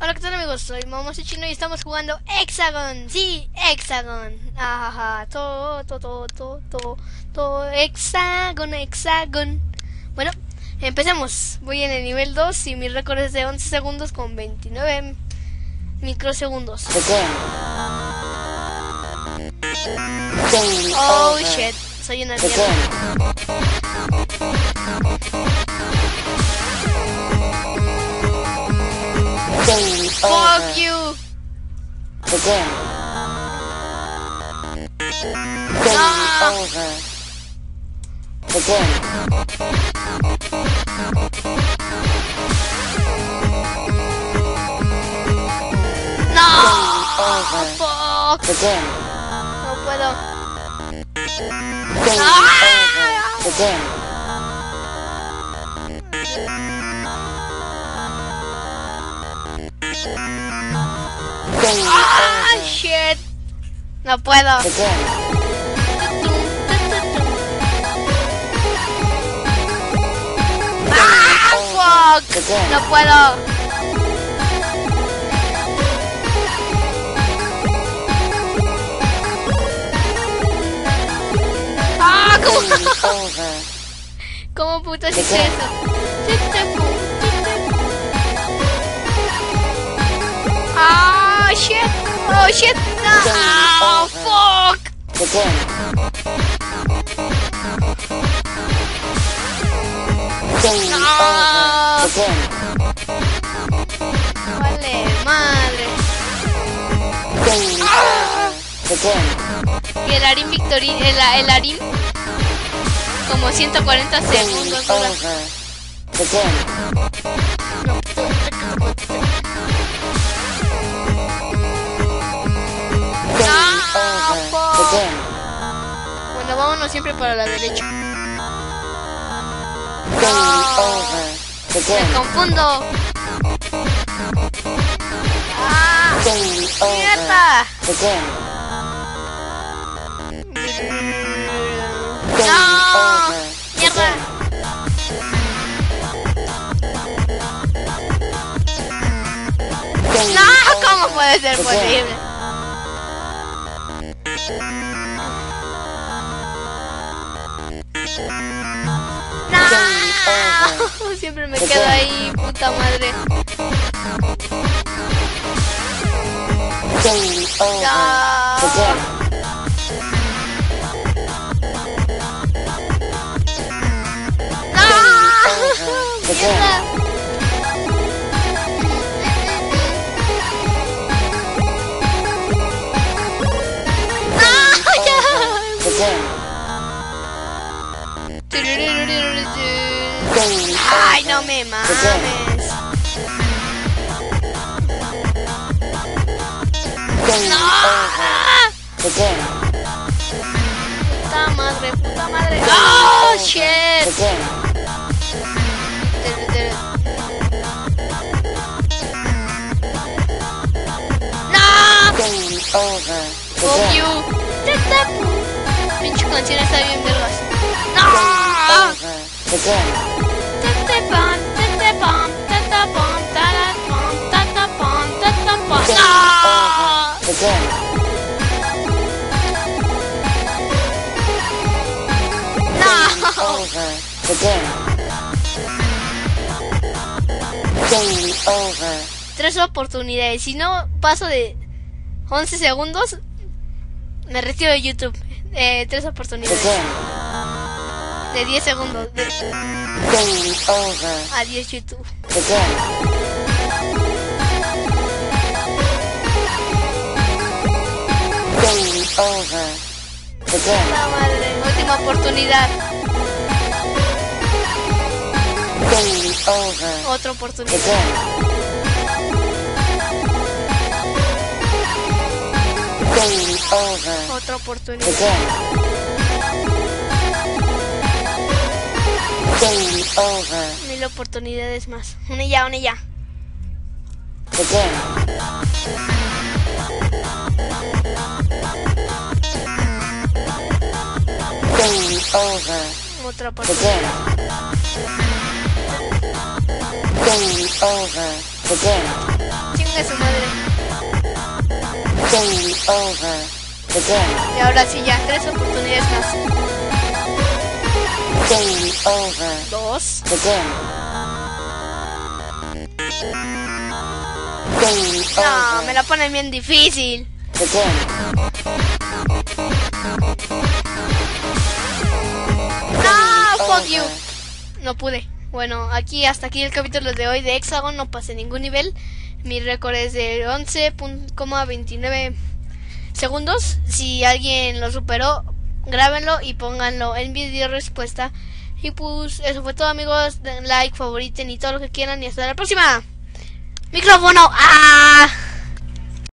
Hola, ¿qué tal amigos? Soy Momo Chino y estamos jugando Hexagon. Sí, Hexagon. Ajá, todo Hexagon, Hexagon. Bueno, empecemos. Voy en el nivel 2 y mi récord es de 11 segundos con 29 microsegundos. Oh shit, soy una mierda. Fuck you. No, fuck. No puedo. Shit. No puedo. Fuck. No puedo. ¿Cómo putas es eso? Shit. Oh shit. No. Fuck. No. Vale, madre. Y el Arim Victory, el Arim como 140 segundos dura. Bueno, vámonos siempre para la derecha. Me confundo. ¡Mierda! ¡No! ¡Mierda! ¡No! ¿Cómo puede ser posible? ¡No! Siempre me quedo ahí, puta madre. ¡No! Ay, no me mames. No. Puta madre. Oh shit. No. Fuck you. Pinche canción está bien vergas. No. Tres oportunidades. Si no paso de 11 segundos, me retiro de YouTube. 3 oportunidades. De 10 segundos. Adiós YouTube. La madre. Última oportunidad. Otra oportunidad. Otra oportunidad. 1000 oportunidades más. Una ya. Otra oportunidad. Game over. Begin. Chingue su madre. Game over. Again. Y ahora sí ya, 3 oportunidades más. Game over. 2. Again. Game No, over. me la ponen bien difícil. Again. No, fuck you. Over. No pude. Bueno, hasta aquí el capítulo de hoy de Hexagon. No pasé ningún nivel. Mi récord es de 11,29 segundos. Si alguien lo superó, grábenlo y pónganlo en video respuesta. Y pues eso fue todo, amigos. Den like, favoriten y todo lo que quieran. Y hasta la próxima. Micrófono. ¡Ah!